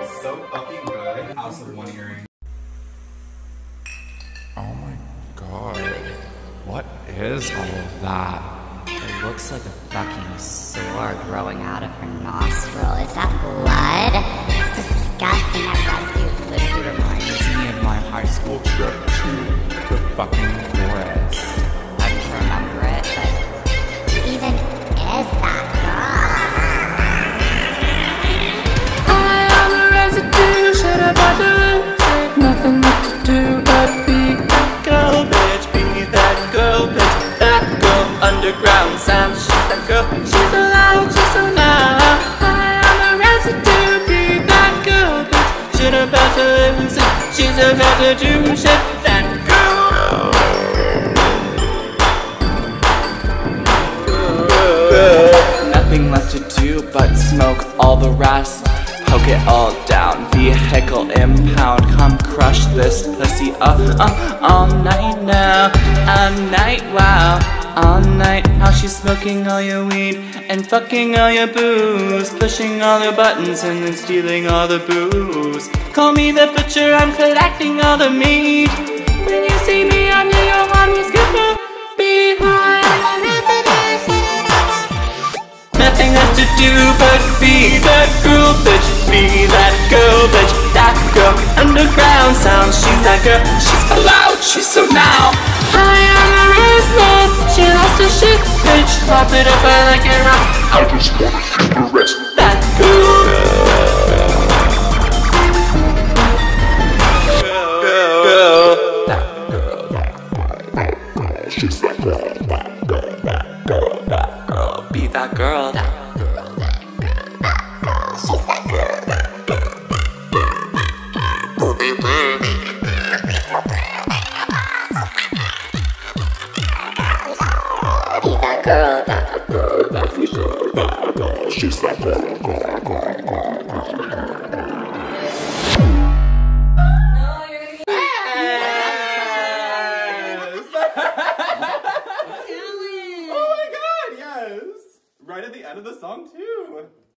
So fucking good. House of One Earring. Oh my god. What is all of that? It looks like a fucking sore growing out of her nostril. Is that blood? It's disgusting. That residue literally reminds me of my high school trip to the fucking forest. I don't remember it, but who even is that girl? I am a residue, shit about to lose it. Nothing left to do but be that girl, bitch. Be that girl, bitch. That girl, underground sound. She's that girl, she's so loud, she's so loud. I am a residue, be that girl, bitch. Shit about to lose it. She's about to do shit, that girl. Nothing left to do but smoke all the rest. Poke it all down, vehicle impound. Come crush this pussy up all night now. All night, wow. All night, how she's smoking all your weed and fucking all your booze, pushing all your buttons and then stealing all the booze. Call me the butcher, I'm collecting all the meat. When you see me, I know your heart was gonna be high. Nothing left to do but be that girl, bitch. Be that girl, bitch. That girl, underground sound. She's that girl, she's so loud, she's so now. I am a wrestler. She lost her shit, bitch. Pop it up, I like it rock. I just wanna keep the rest. That girl. She's that girl, that girl, that girl, that girl. Be that girl, that girl, that girl, that girl. She's that girl, that girl. Be that girl, that girl, that girl. She's that girl, Right at the end of the song too.